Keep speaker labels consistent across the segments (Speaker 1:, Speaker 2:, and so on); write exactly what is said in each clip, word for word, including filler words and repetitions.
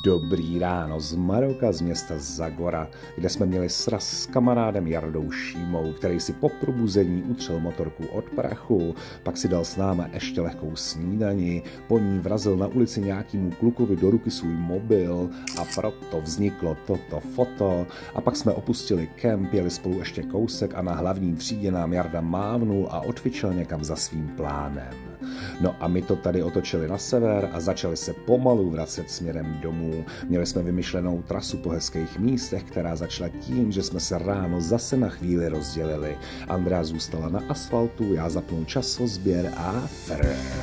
Speaker 1: Dobrý ráno z Maroka, z města Zagora, kde jsme měli sraz s kamarádem Jardou Šímou, který si po probuzení utřel motorku od prachu, pak si dal s náma ještě lehkou snídani, po ní vrazil na ulici nějakému klukovi do ruky svůj mobil a proto vzniklo toto foto. A pak jsme opustili kemp, jeli spolu ještě kousek a na hlavní třídě nám Jarda mávnul a odfičel někam za svým plánem. No a my to tady otočili na sever a začali se pomalu vracet směrem domů. Měli jsme vymyšlenou trasu po hezkých místech, která začala tím, že jsme se ráno zase na chvíli rozdělili. Andrea zůstala na asfaltu, já zapnul časozběr a fr.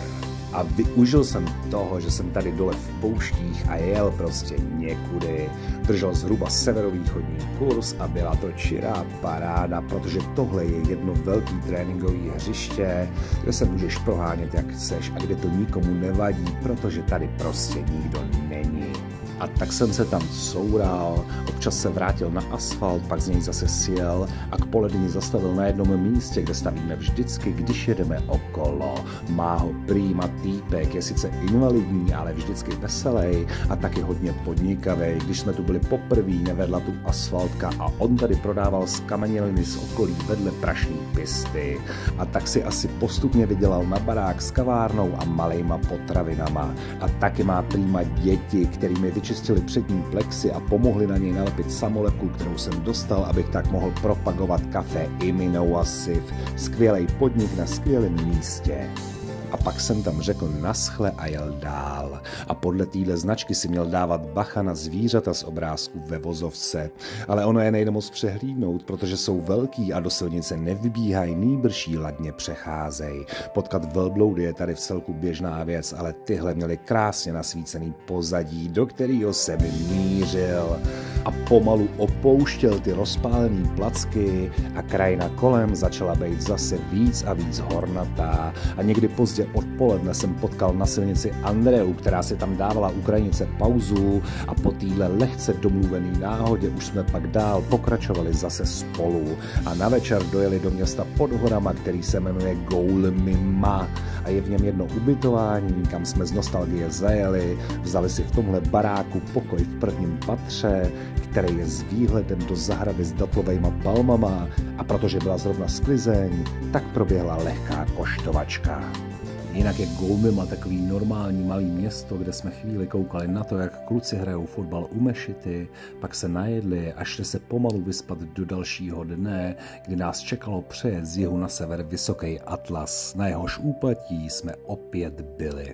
Speaker 1: A využil jsem toho, že jsem tady dole v pouštích a jel prostě někudy. Držel zhruba severovýchodní kurz a byla to čirá paráda, protože tohle je jedno velký tréninkové hřiště, kde se můžeš prohánět jak chceš a kde to nikomu nevadí, protože tady prostě nikdo není. A tak jsem se tam coural, občas se vrátil na asfalt, pak z něj zase sjel a k poledni zastavil na jednom místě, kde stavíme vždycky, když jedeme okolo. Má ho prýma týpek, je sice invalidní, ale vždycky veselý a taky hodně podnikavý. Když jsme tu byli poprvé, nevedla tu asfaltka a on tady prodával skameněliny z okolí vedle prašní pisty. A tak si asi postupně vydělal na barák s kavárnou a malejma potravinama. A taky má prýma děti, kterými vyčistili přední plexy a pomohli na něj nalepit samolepku, kterou jsem dostal, abych tak mohl propagovat kafe Imino Asif. Skvělej podnik na skvělém místě. A pak jsem tam řekl naschle a jel dál. A podle téhle značky si měl dávat bacha na zvířata z obrázku ve vozovce. Ale ono je nejde moc přehlídnout, protože jsou velký a do silnice nevybíhají, nýbrž jí ladně přecházejí. Potkat velbloudy je tady v celku běžná věc, ale tyhle měly krásně nasvícený pozadí, do kterého jsem mířil. A pomalu opouštěl ty rozpálený placky a krajina kolem začala být zase víc a víc hornatá. A někdy pozdě odpoledne jsem potkal na silnici Andreu, která si tam dávala Ukrajinice pauzu a po téhle lehce domluvený náhodě už jsme pak dál pokračovali zase spolu. A na večer dojeli do města pod horama, který se jmenuje Goulmima a je v něm jedno ubytování, kam jsme z nostalgie zajeli. Vzali si v tomhle baráku pokoj v prvním patře, který je s výhledem do zahrady s datlovejma palmama a protože byla zrovna sklizeň, tak proběhla lehká koštovačka. Jinak je Goulmima takový normální malý město, kde jsme chvíli koukali na to, jak kluci hrajou fotbal u mešity, pak se najedli a šli se pomalu vyspat do dalšího dne, kdy nás čekalo přejet z jihu na sever vysoký Atlas, na jehož úplatí jsme opět byli.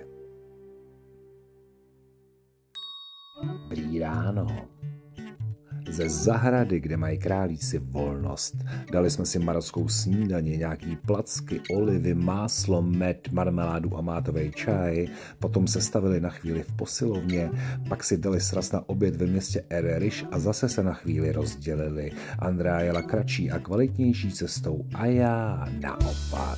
Speaker 1: Dobrý ráno. Ze zahrady, kde mají králíci volnost. Dali jsme si marockou snídani, nějaký placky, olivy, máslo, med, marmeládu a mátový čaj. Potom se stavili na chvíli v posilovně, pak si dali sraz na oběd ve městě Ereriš a zase se na chvíli rozdělili. Andrea jela kratší a kvalitnější cestou a já naopak.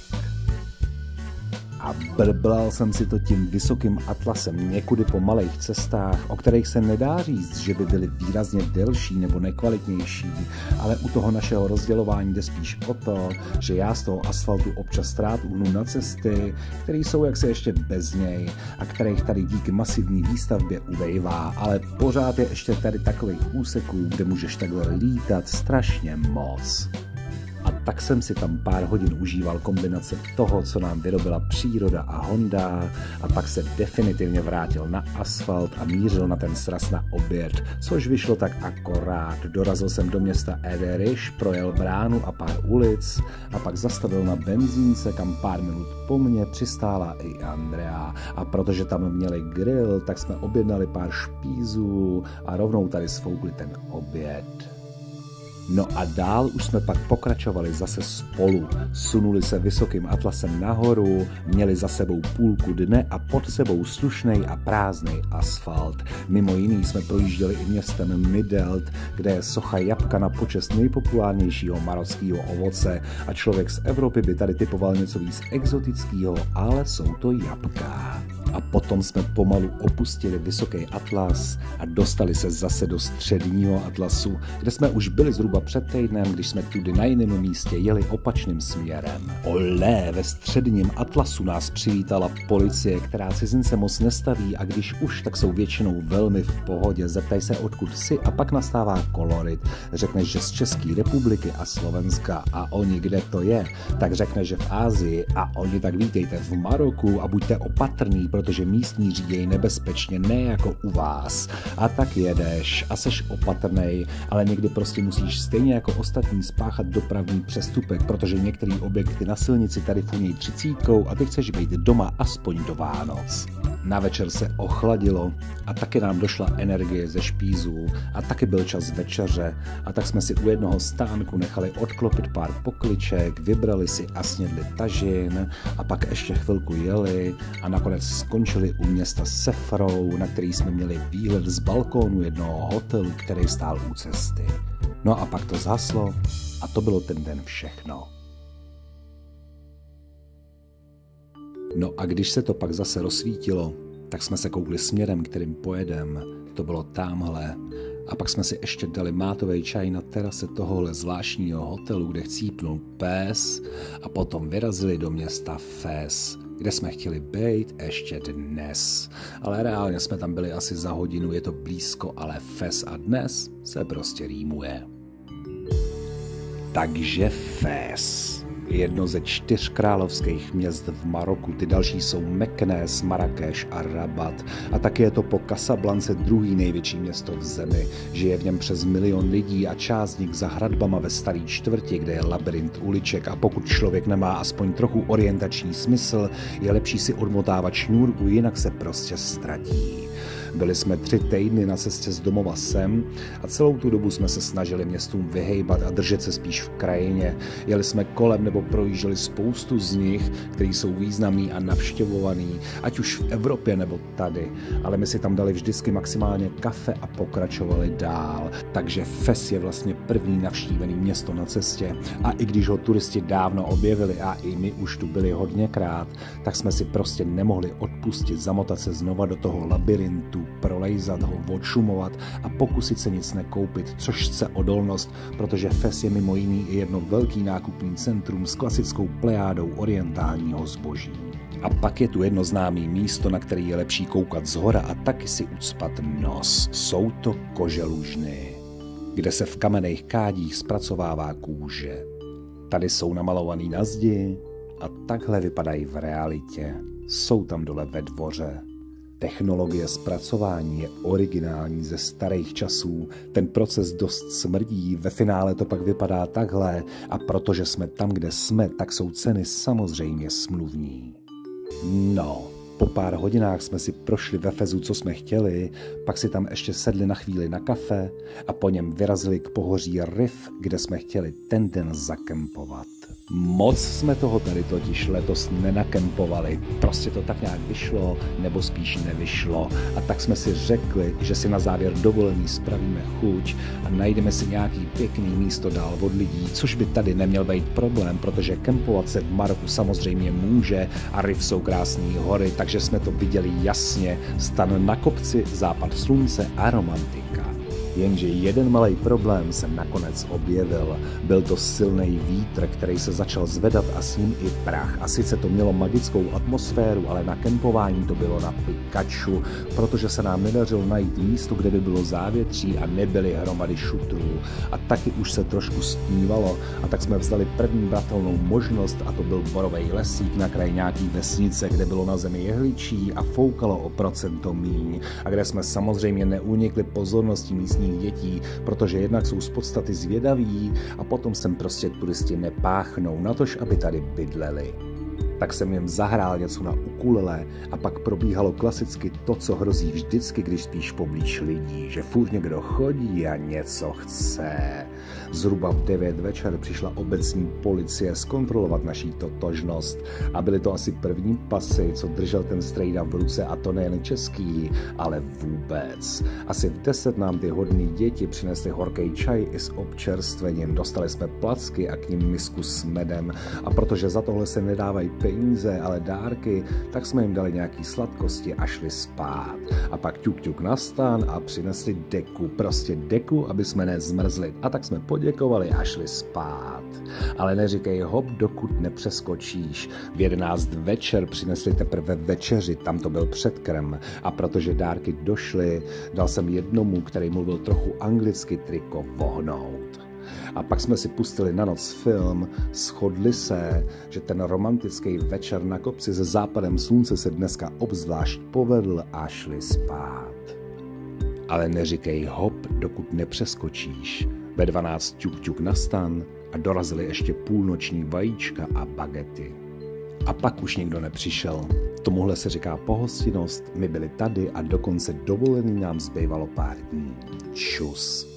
Speaker 1: A brblal jsem si to tím vysokým Atlasem někudy po malých cestách, o kterých se nedá říct, že by byly výrazně delší nebo nekvalitnější, ale u toho našeho rozdělování jde spíš o to, že já z toho asfaltu občas rád uhnu na cesty, které jsou jaksi ještě bez něj a kterých tady díky masivní výstavbě ubejvá, ale pořád je ještě tady takových úseků, kde můžeš takhle lítat strašně moc. A tak jsem si tam pár hodin užíval kombinace toho, co nám vyrobila příroda a Honda, a pak se definitivně vrátil na asfalt a mířil na ten sraz na oběd, což vyšlo tak akorát. Dorazil jsem do města Ereriš, projel bránu a pár ulic a pak zastavil na benzínce, kam pár minut po mně přistála i Andrea. A protože tam měli grill, tak jsme objednali pár špízů a rovnou tady sfoukli ten oběd. No a dál už jsme pak pokračovali zase spolu. Sunuli se vysokým Atlasem nahoru, měli za sebou půlku dne a pod sebou slušnej a prázdnej asfalt. Mimo jiný jsme projížděli i městem Midelt, kde je socha jabka na počest nejpopulárnějšího marockého ovoce a člověk z Evropy by tady typoval něco víc exotického, ale jsou to jabka. A potom jsme pomalu opustili Vysoký Atlas a dostali se zase do Středního Atlasu, kde jsme už byli zhruba před týdnem, když jsme tudy na jiném místě jeli opačným směrem. Olé, ve Středním Atlasu nás přivítala policie, která cizince moc nestaví a když už, tak jsou většinou velmi v pohodě. Zeptaj se, odkud jsi a pak nastává kolorit. Řekneš, že z České republiky a Slovenska a oni kde to je, tak řekneš, že v Asii a oni tak vítejte v Maroku a buďte opatrní, protože místní řídějí nebezpečně, ne jako u vás. A tak jedeš a seš opatrnej, ale někdy prostě musíš stejně jako ostatní spáchat dopravní přestupek, protože některé objekty na silnici tady funějí třicítkou a ty chceš být doma aspoň do Vánoc. Na večer se ochladilo a taky nám došla energie ze špízů a taky byl čas večeře a tak jsme si u jednoho stánku nechali odklopit pár pokliček, vybrali si a snědli tažin a pak ještě chvilku jeli a nakonec skončili u města Sefrou, na který jsme měli výhled z balkónu jednoho hotelu, který stál u cesty. No a pak to zhaslo a to bylo ten den všechno. No a když se to pak zase rozsvítilo, tak jsme se koukli směrem, kterým pojedem. To bylo támhle. A pak jsme si ještě dali mátovej čaj na terase tohohle zvláštního hotelu, kde chcípnul pes a potom vyrazili do města Fez, kde jsme chtěli být ještě dnes. Ale reálně jsme tam byli asi za hodinu, je to blízko, ale Fez a dnes se prostě rýmuje. Takže Fez. Jedno ze čtyř královských měst v Maroku, ty další jsou Meknés, Marrakeš a Rabat. A taky je to po Kasablance druhý největší město v zemi. Žije v něm přes milion lidí a část z nich za hradbama ve starý čtvrti, kde je labyrint uliček a pokud člověk nemá aspoň trochu orientační smysl, je lepší si odmotávat šňůrku, jinak se prostě ztratí. Byli jsme tři týdny na cestě z domova sem a celou tu dobu jsme se snažili městům vyhejbat a držet se spíš v krajině. Jeli jsme kolem nebo projížděli spoustu z nich, který jsou významný a navštěvovaný, ať už v Evropě nebo tady. Ale my si tam dali vždycky maximálně kafe a pokračovali dál. Takže Fez je vlastně první navštívený město na cestě. A i když ho turisti dávno objevili a i my už tu byli hodněkrát, tak jsme si prostě nemohli odpustit zamotat se znova do toho labyrintu, prolejzat ho, odšumovat a pokusit se nic nekoupit, což chce odolnost, protože Fez je mimo jiný i jedno velký nákupní centrum s klasickou plejádou orientálního zboží. A pak je tu jedno známé místo, na který je lepší koukat zhora a taky si ucpat nos. Jsou to Koželužny, kde se v kamenných kádích zpracovává kůže. Tady jsou namalovaný na zdi a takhle vypadají v realitě. Jsou tam dole ve dvoře. Technologie zpracování je originální ze starých časů, ten proces dost smrdí, ve finále to pak vypadá takhle a protože jsme tam, kde jsme, tak jsou ceny samozřejmě smluvní. No, po pár hodinách jsme si prošli ve Fezu, co jsme chtěli, pak si tam ještě sedli na chvíli na kafe a po něm vyrazili k pohoří Rif, kde jsme chtěli ten den zakempovat. Moc jsme toho tady totiž letos nenakempovali, prostě to tak nějak vyšlo, nebo spíš nevyšlo. A tak jsme si řekli, že si na závěr dovolení spravíme chuť a najdeme si nějaký pěkný místo dál od lidí, což by tady neměl být problém, protože kempovat se v Maroku samozřejmě může a Rif jsou krásné hory, takže jsme to viděli jasně, stan na kopci, západ slunce a romantika. Jenže jeden malý problém se nakonec objevil. Byl to silný vítr, který se začal zvedat a s ním i prach. A sice to mělo magickou atmosféru, ale na kempování to bylo na Pikachu, protože se nám nedařilo najít místo, kde by bylo závětří a nebyly hromady šutrů. A taky už se trošku stmívalo a tak jsme vzali první bratelnou možnost a to byl borovej lesík na kraji nějaký vesnice, kde bylo na zemi jehličí a foukalo o procento míň a kde jsme samozřejmě neunikli pozornosti místní dětí, protože jednak jsou z podstaty zvědaví a potom sem prostě turisti nepáchnou, natož aby tady bydleli. Tak jsem jim zahrál něco na ukulele a pak probíhalo klasicky to, co hrozí vždycky, když spíš poblíž lidí, že furt někdo chodí a něco chce. Zhruba v devět večer přišla obecní policie zkontrolovat naší totožnost a byly to asi první pasy, co držel ten strejda v ruce, a to nejen český, ale vůbec. Asi v deset nám ty hodný děti přinesly horký čaj i s občerstvením, dostali jsme placky a k nim misku s medem, a protože za tohle se nedávají peníze, ale dárky, tak jsme jim dali nějaký sladkosti a šli spát. A pak ťuk ťuk na stán a přinesli deku, prostě deku, aby jsme nezmrzli, a tak jsme poděkovali a šli spát. Ale neříkej hop, dokud nepřeskočíš. V jedenáct večer přinesli teprve večeři, tam to byl předkrm, a protože dárky došly, dal jsem jednomu, který mluvil trochu anglicky, triko vohnout. A pak jsme si pustili na noc film, shodli se, že ten romantický večer na kopci se západem slunce se dneska obzvlášť povedl, a šli spát. Ale neříkej hop, dokud nepřeskočíš. Ve dvanáct ťuk ťuk na stan a dorazili ještě půlnoční vajíčka a bagety. A pak už nikdo nepřišel. Tomuhle se říká pohostinnost, my byli tady a dokonce dovolený nám zbývalo pár dní. Čus.